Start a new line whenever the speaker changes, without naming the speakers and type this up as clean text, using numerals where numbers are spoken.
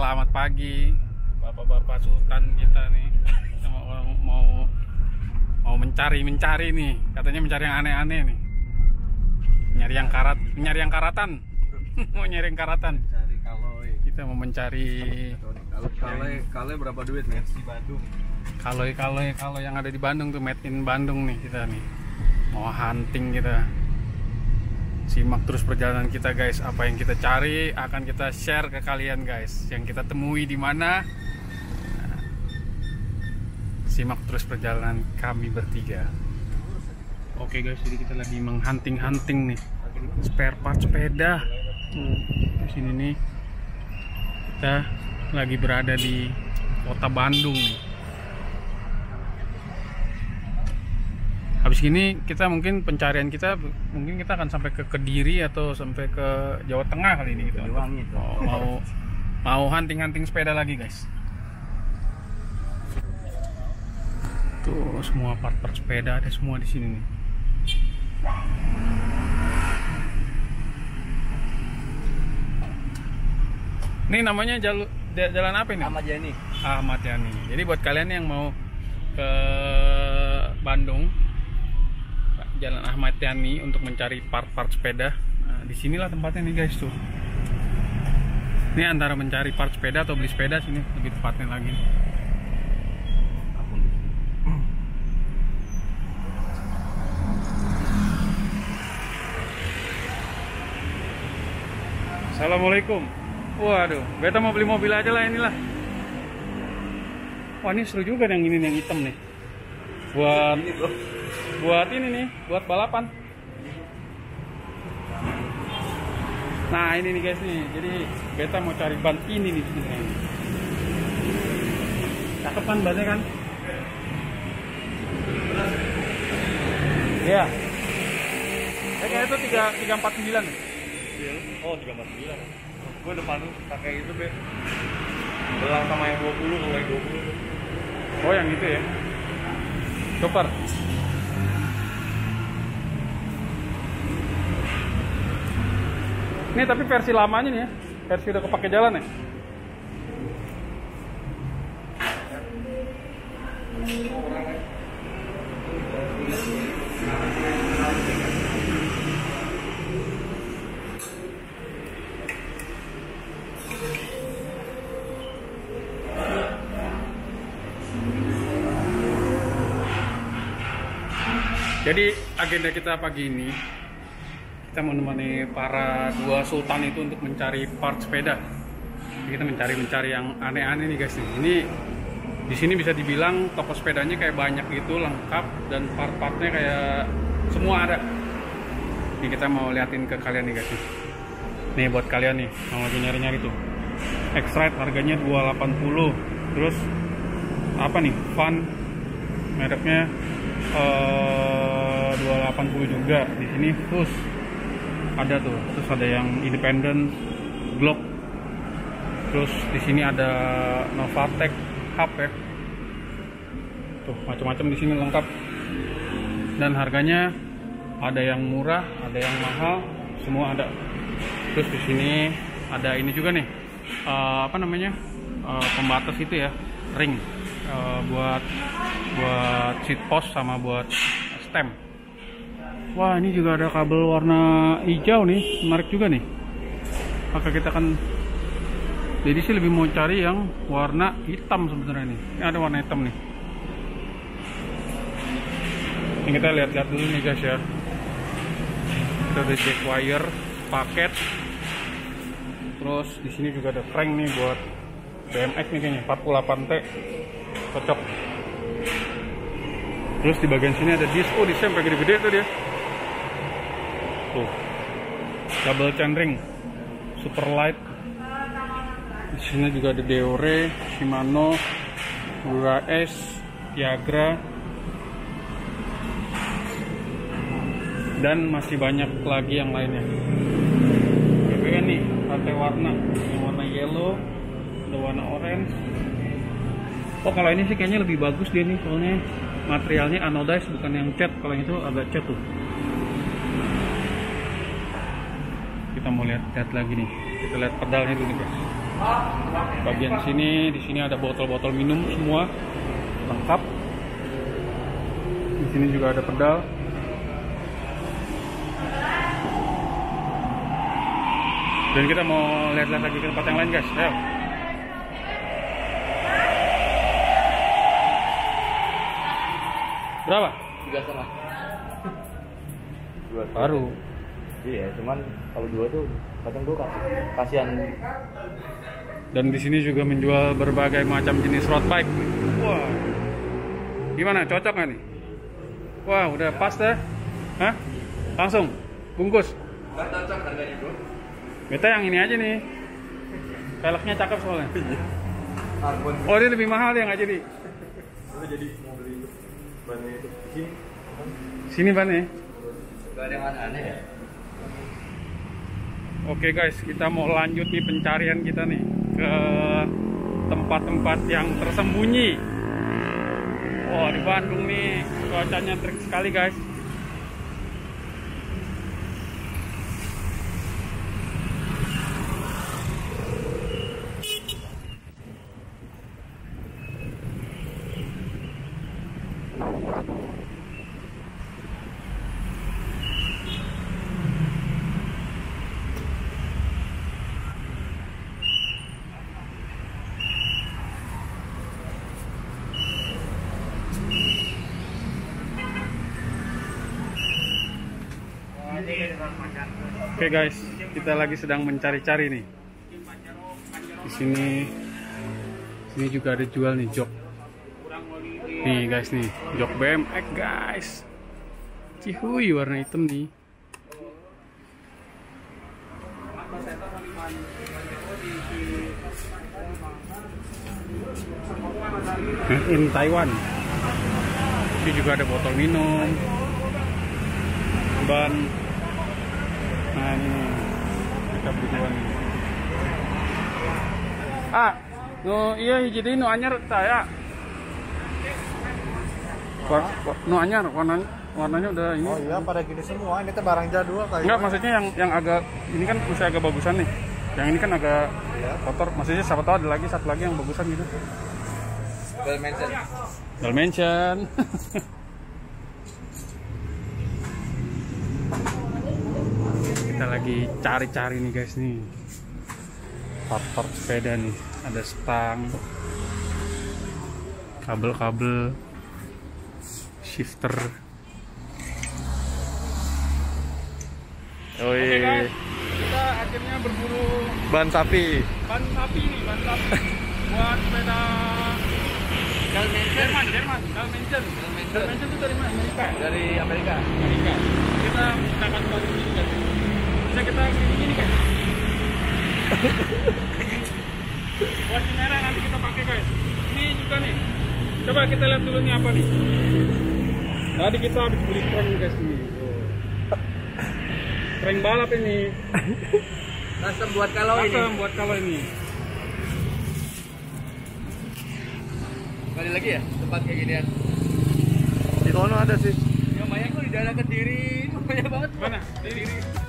selamat pagi bapak-bapak sultan kita nih. Kita mau mencari nih, katanya mencari yang aneh-aneh nih. Nyari yang karatan. Mau nyari yang karatan.
Cari kaloi.
Kita mau mencari
Kaloi berapa duit nih di Bandung?
Kaloi yang ada di Bandung tuh, made in Bandung nih kita nih. Mau hunting kita. Simak terus perjalanan kita guys. Apa yang kita cari akan kita share ke kalian guys. Yang kita temui di mana. Nah, simak terus perjalanan kami bertiga. Oke guys, jadi kita lagi menghunting nih spare part sepeda. Di sini nih kita lagi berada di kota Bandung nih. Habis ini kita mungkin pencarian kita akan sampai ke Kediri atau sampai ke Jawa Tengah kali ini kita. Mau hunting sepeda lagi guys. Tuh semua part-part sepeda ada semua di sini nih. Ini namanya jalan apa ini? Ahmad Yani. Jadi buat kalian yang mau ke Bandung, Jalan Ahmad Yani untuk mencari part-part sepeda. Nah, disinilah tempatnya nih guys tuh. Ini antara mencari part sepeda atau beli sepeda, sini lebih tepatnya lagi. Assalamualaikum. Waduh, beta mau beli mobil aja lah inilah. Wah, ini seru juga yang ini, yang hitam nih. Buat ini nih, buat balapan. Nah ini nih guys nih, jadi beta mau cari ban ini nih sebenarnya. Cakep kan bannya kan? Iya. Kayaknya itu 349 nih.
Oh 349. Gue depan pakai itu be. Belang sama yang 20 kalau yang 20.
Oh yang itu ya. Super. Ini tapi versi lamanya nih ya, versi udah kepake jalan ya. Jadi agenda kita pagi ini, kita mau menemani para dua sultan itu untuk mencari part sepeda. Jadi kita mencari yang aneh-aneh nih guys. Ini di sini bisa dibilang toko sepedanya kayak banyak gitu, lengkap, dan part-partnya kayak semua ada. Ini kita mau liatin ke kalian nih guys. Nih buat kalian nih yang lagi nyari-nyari tuh. X-Ride harganya 280. Terus apa nih? Fun mereknya 280 juga. Di sini Fus ada tuh, terus ada yang independent Glock, terus di sini ada Novatec Hub ya, tuh macam-macam di sini lengkap, dan harganya ada yang murah, ada yang mahal, semua ada. Terus di sini ada ini juga nih, apa namanya, pembatas itu ya, ring, buat seat post sama buat stem. Wah, ini juga ada kabel warna hijau nih, menarik juga nih. Maka kita akan, jadi sih lebih mau cari yang warna hitam sebenarnya nih. Ini ada warna hitam nih. Ini kita lihat-lihat dulu nih guys ya. Kita ada jack wire, paket. Terus di sini juga ada crank nih buat BMX nih kayaknya, 48T, cocok. Terus di bagian sini ada disc, oh disc sampai gede-gede tuh dia. Tuh, double chainring, super light. Di sini juga ada Deore, Shimano, Dura S, Tiagra, dan masih banyak lagi yang lainnya. BBN nih, rantai warna, yang warna yellow, ada warna orange. Oh kalau ini sih kayaknya lebih bagus dia nih, soalnya materialnya anodized bukan yang cat. Kalau yang itu agak cat tuh. Kita mau lihat lagi nih. Kita lihat pedalnya dulu guys. Bagian sini, di sini ada botol-botol minum semua lengkap. Di sini juga ada pedal. Dan kita mau lihat-lihat lagi ke tempat yang lain, guys. Ayo. Berapa?
3,5.
Baru.
Iya, cuman kalau 2 tuh kadang gue kasihan.
Dan di sini juga menjual berbagai macam jenis road bike. Wah. Gimana? Cocok nggak nih? Wah, udah pas dah. Hah? Langsung bungkus.
Gak cocok harganya, bro.
Beta yang ini aja nih. Velgnya cakep soalnya.
Karbon.
Oh, dia lebih mahal ya nggak jadi?
Udah jadi mau beli itu. Bannya itu.
Sini bannya.
Gak ada yang aneh ya.
Oke guys, kita mau lanjut nih pencarian kita nih ke tempat-tempat yang tersembunyi. Oh, di Bandung nih cuacanya terik sekali guys. Oke guys, kita lagi sedang mencari-cari nih. Di sini juga ada jual nih jok. Nih guys nih, jok BMX guys. Cihuy warna hitam nih. Made in Taiwan. Ini juga ada botol minum, ban. Nah ini kita berdua nih. Iya hiji deui nu anyar saya. Nu anyar warnanya udah ini.
Oh iya, pada gini semua. Ini tuh barang jadul kayak.
Enggak, maksudnya yang agak ini kan masih agak bagusan nih. Yang ini kan agak kotor. Maksudnya siapa tahu ada lagi satu lagi yang bagusan gitu. Dalmatian. Kita lagi cari-cari nih guys nih. Part-part sepeda nih. Ada stang, kabel-kabel, shifter.
Oh
Oke
iya.
guys, kita akhirnya berburu
Ban sapi.
ban sapi nih, ban sapi buat sepeda Jerman. Dalmatian itu dari mana? Amerika.
Dari Amerika.
Kita akan baru ini guys. Bisa kita ini guys. Buat merah nanti kita pakai guys. Ini juga nih. Coba kita lihat dulu nih apa nih. Tadi kita habis beli crank guys nih. Crank balap ini.
Custom buat kalau
ini.
Kali lagi ya tempat kayak ginian.
Di sono ada sih.
Ya banyak kok di daerah Kediri. Banyak banget.
Mana? Diri.